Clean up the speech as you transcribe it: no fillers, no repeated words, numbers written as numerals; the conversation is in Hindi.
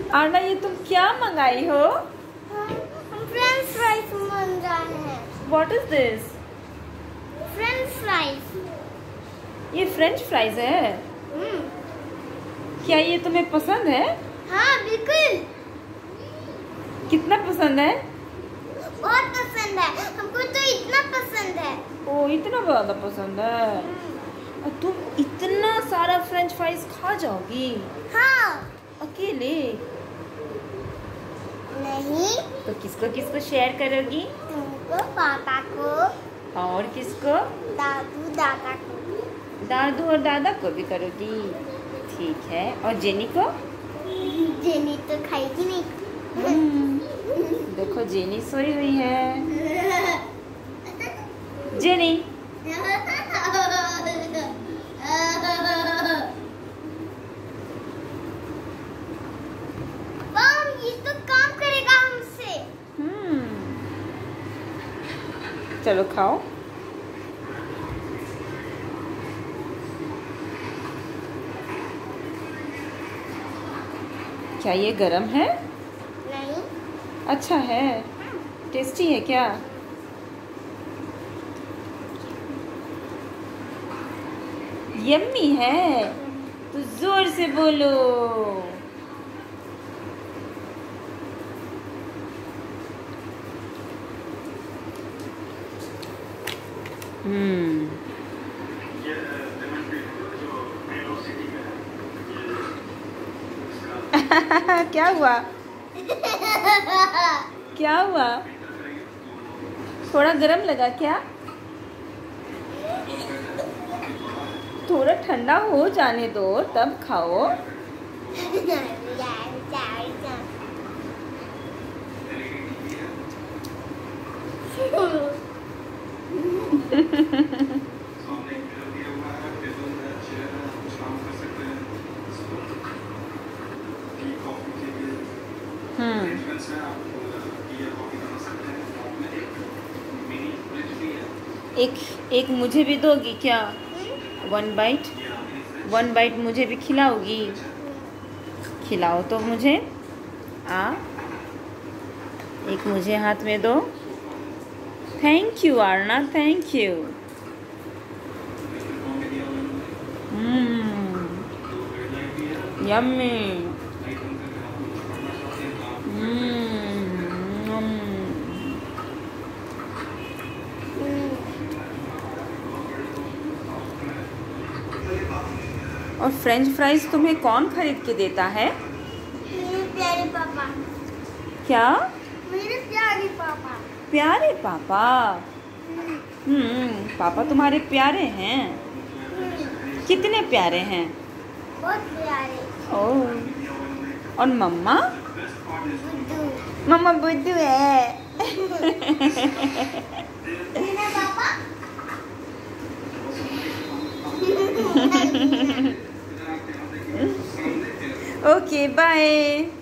आरना, ये तुम क्या मंगाई हो? हम फ्रेंच फ्राइज मंगाए हैं। What is this? French fries. ये फ्रेंच फ्राइज है? क्या ये तुम्हें पसंद है? हाँ बिल्कुल। कितना पसंद है? बहुत पसंद है, हमको तो इतना पसंद है। ओ, इतना ज्यादा पसंद है। और तुम इतना सारा फ्रेंच फ्राइज खा जाओगी? हाँ। अकेले? नहीं। तो किसको किसको शेयर करोगी? तुमको, पापा को। और किसको? दादू दादा को। दादू और दादा को भी करोगी? ठीक है। और जेनी को? जेनी तो खाएगी नहीं। देखो जेनी सोई हुई है। जेनी, ये तो काम करेगा हमसे। चलो खाओ। क्या ये गरम है? नहीं। अच्छा है। टेस्टी है क्या? यम्मी है तो जोर से बोलो। क्या हुआ? क्या हुआ? थोड़ा गरम लगा क्या? थोड़ा ठंडा हो जाने दो तब खाओ। एक मुझे भी दोगी क्या? वन बाइट मुझे भी खिलाओगी? खिलाओ तो मुझे। एक मुझे हाथ में दो। Thank you Aarna, thank you. Yummy. और फ्रेंच फ्राइज तुम्हें कौन खरीद के देता है? मेरे प्यारे पापा। क्या? मेरे प्यारे पापा। प्यारे पापा? पापा तुम्हारे प्यारे हैं? कितने प्यारे हैं? बहुत प्यारे। ओह, और मम्मा? बुद्धू। मम्मा बुद्धू है। मेरा पापा? Okay, bye.